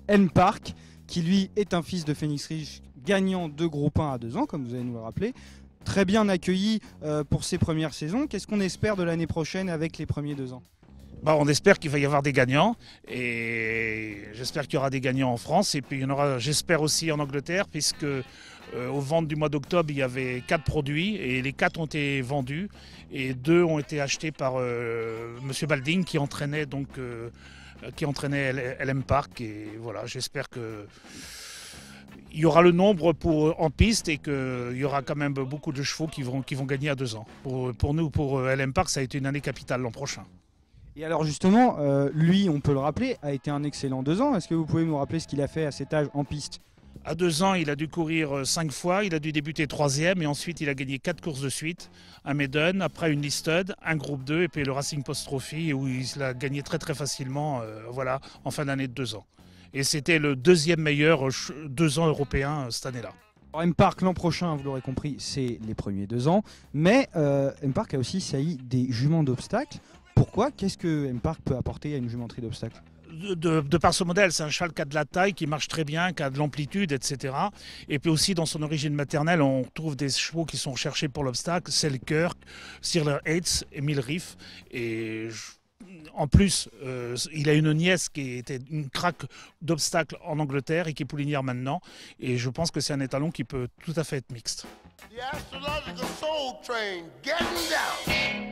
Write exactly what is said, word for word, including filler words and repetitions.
M-Park, qui lui est un fils de Phoenix Ridge, gagnant de groupe un à deux ans, comme vous allez nous le rappeler. Très bien accueilli euh, pour ses premières saisons. Qu'est-ce qu'on espère de l'année prochaine avec les premiers deux ans? Bah, on espère qu'il va y avoir des gagnants et j'espère qu'il y aura des gagnants en France et puis il y en aura, j'espère aussi en Angleterre, puisque euh, aux ventes du mois d'octobre il y avait quatre produits et les quatre ont été vendus et deux ont été achetés par euh, Monsieur Balding qui entraînait donc euh, qui entraînait L M Park et voilà, j'espère que il y aura le nombre pour, en piste et qu'il y aura quand même beaucoup de chevaux qui vont, qui vont gagner à deux ans. Pour, pour nous, pour L M Park, ça a été une année capitale l'an prochain. Et alors justement, euh, lui, on peut le rappeler, a été un excellent deux ans. Est-ce que vous pouvez nous rappeler ce qu'il a fait à cet âge en piste? À deux ans, il a dû courir cinq fois, il a dû débuter troisième et ensuite il a gagné quatre courses de suite. Un Maiden, après une Listed, un groupe deux et puis le Racing Post Trophy où il a gagné très très facilement euh, voilà, en fin d'année de deux ans. Et c'était le deuxième meilleur deux ans européen cette année-là. M-Park l'an prochain, vous l'aurez compris, c'est les premiers deux ans. Mais euh, M-Park a aussi sailli des juments d'obstacles. Pourquoi? Qu'est-ce que M-Park peut apporter à une jumenterie d'obstacles? De, de, de par ce modèle, c'est un cheval qui a de la taille, qui marche très bien, qui a de l'amplitude, et cetera. Et puis aussi, dans son origine maternelle, on trouve des chevaux qui sont recherchés pour l'obstacle, Selkirk, Sirler Heights, Emile Riff. Et en plus, euh, il a une nièce qui était une craque d'obstacles en Angleterre et qui est poulinière maintenant. Et je pense que c'est un étalon qui peut tout à fait être mixte. The astrological soul train getting down.